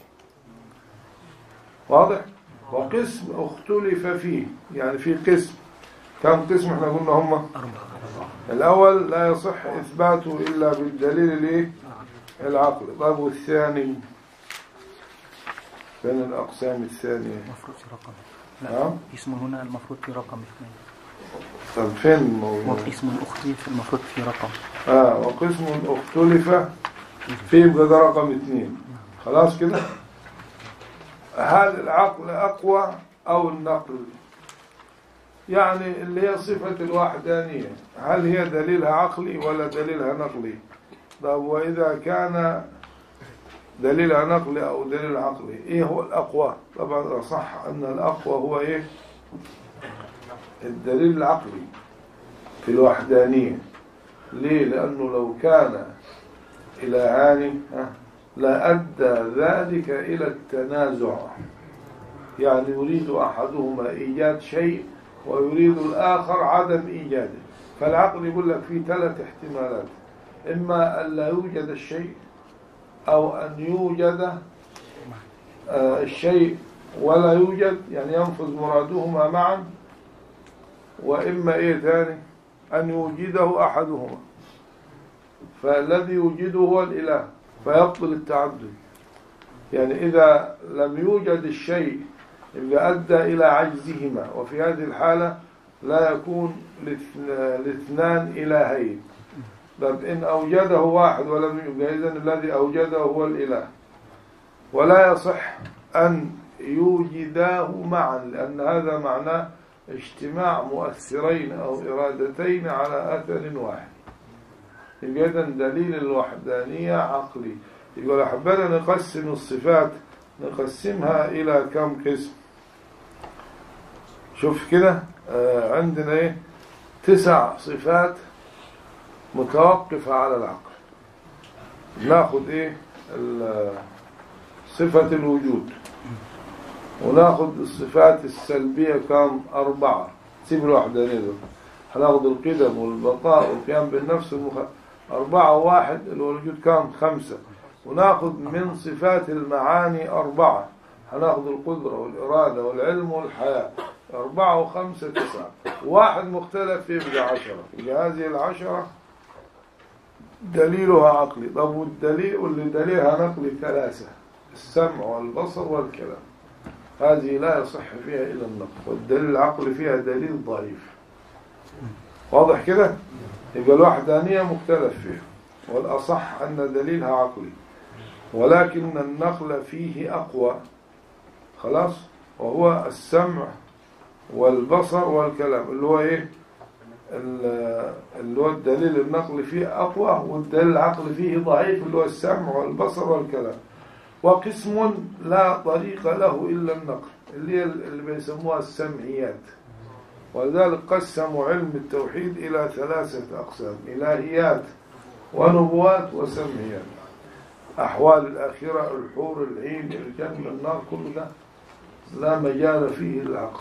واضح؟ وقسم اختلف فيه، يعني في قسم، كم قسم احنا قلنا هم؟ أربعة. الأول لا يصح إثباته إلا بالدليل الايه؟ العقل. طيب والثاني بين الأقسام الثانية
المفروض في رقم، لا
نعم
اسم هنا المفروض في رقم اثنين.
طب فين الموضوع؟
اسم اختلف المفروض في رقم
اه وقسم اختلف فيه بقى رقم اثنين. خلاص كده. هل العقل أقوى أو النقل؟ يعني اللي هي صفة الوحدانية، هل هي دليلها عقلي ولا دليلها نقلي؟ طب وإذا كان دليلها نقلي أو دليل عقلي، إيه هو الأقوى؟ طبعا صح أن الأقوى هو إيه؟ الدليل العقلي في الوحدانية. ليه؟ لأنه لو كان إلهان لأدى ذلك إلى التنازع، يعني يريد أحدهما إيجاد شيء ويريد الآخر عدم إيجاده. فالعقل يقول لك في ثلاث احتمالات: إما أن لا يوجد الشيء، أو أن يوجد الشيء ولا يوجد، يعني ينفذ مرادهما معا، وإما إيه ثاني؟ أن يوجده أحدهما، فالذي يوجده هو الإله فيبطل التعدد. يعني إذا لم يوجد الشيء يبقى أدى إلى عجزهما، وفي هذه الحالة لا يكون الاثنان إلهين. طب إن أوجده واحد ولم يوجد، إذن الذي أوجده هو الإله، ولا يصح أن يوجداه معا، لأن هذا معناه اجتماع مؤثرين أو إرادتين على أثر واحد. إذا دليل الوحدانية عقلي. يقول حبنا نقسم الصفات، نقسمها إلى كم قسم؟ شوف كده، آه عندنا إيه؟ تسع صفات متوقفة على العقل. ناخذ إيه؟ صفة الوجود، وناخذ الصفات السلبية كم؟ أربعة. سيب الوحدانية دول. هناخذ القدم والبقاء والقيام بالنفس والمخ... أربعة وواحد الوجود كم؟ خمسة. وناخذ من صفات المعاني أربعة، هناخذ القدرة والإرادة والعلم والحياة. أربعة وخمسة تسعة. واحد مختلف فيه بقى عشرة. يبقى هذه العشرة دليلها عقلي. طب والدليل واللي دليلها نقلي ثلاثة: السمع والبصر والكلام. هذه لا يصح فيها إلا النقل، والدليل العقلي فيها دليل ضعيف. واضح كده؟ يبقى الوحدانية مختلف فيها، والأصح أن دليلها عقلي، ولكن النقل فيه أقوى. خلاص؟ وهو السمع والبصر والكلام، اللي هو إيه؟ اللي هو الدليل النقل فيه أقوى، والدليل العقل فيه ضعيف، اللي هو السمع والبصر والكلام. وقسم لا طريق له إلا النقل، اللي هي اللي بيسموها السمعيات. ولذلك قسموا علم التوحيد إلى ثلاثة أقسام: إلهيات ونبوات وسمعيات. أحوال الآخرة، الحور العين، الجنة، النار، كل ده لا مجال فيه للعقل.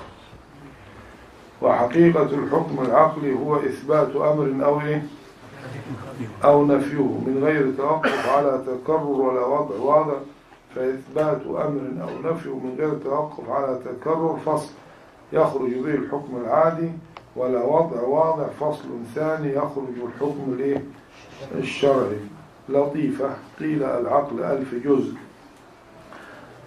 وحقيقة الحكم العقلي هو إثبات أمر أو إيه؟ أو نفيه من غير توقف على تكرر ولا وضع واضح. فإثبات أمر أو نفيه من غير توقف على تكرر فصل يخرج به الحكم العادي، ولا وضع واضح فصل ثاني يخرج الحكم الشرعي. لطيفة. قيل العقل ألف جزء.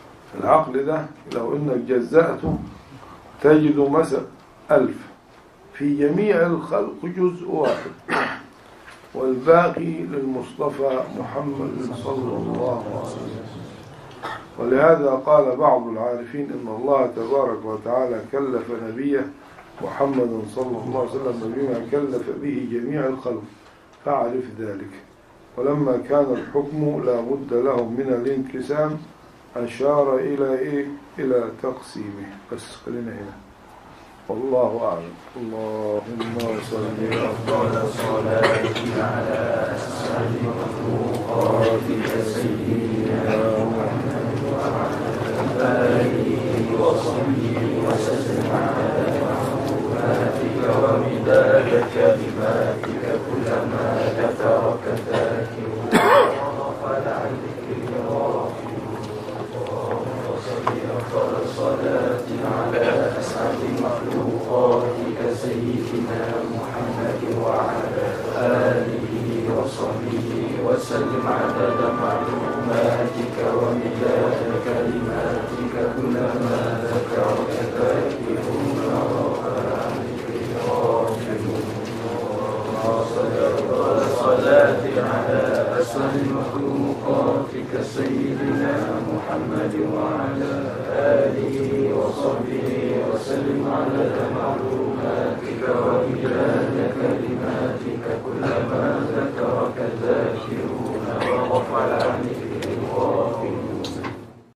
العقل ده لو إنك جزأته تجد مثل ألف، في جميع الخلق جزء واحد، والباقي للمصطفى محمد صلى الله عليه وسلم. ولهذا قال بعض العارفين إن الله تبارك وتعالى كلف نبيه محمد صلى الله عليه وسلم بما كلف به جميع الخلق، فاعرف ذلك. ولما كان الحكم لا بد له من الانقسام أشار إلى إيه؟ إلى تقسيمه. بس خلينا هنا، والله أعلم. اللهم صل أفضل الصلاة على أسعد مخلوقاتك سيدنا محمد وعلى آله وصحبه وسلم على محبوباتك ومداد كلماتك كلما ذكرك ذاكرون وغفل عن ذكرك غافلون. اللهم صل أفضل الصلاة على أسعد مخلوقاتك سيدنا محمد وعلى آله وصحبه وسلم عدد معلوماتك ومداد كلماتك كلما ذكرك ذاكرون وغفل عن ذكرك غافلون. اللهم صل أفضل الصلاة على أسعد مخلوقاتك سيدنا محمد وعلى آله وصحبه وسلم عدد معلوماتك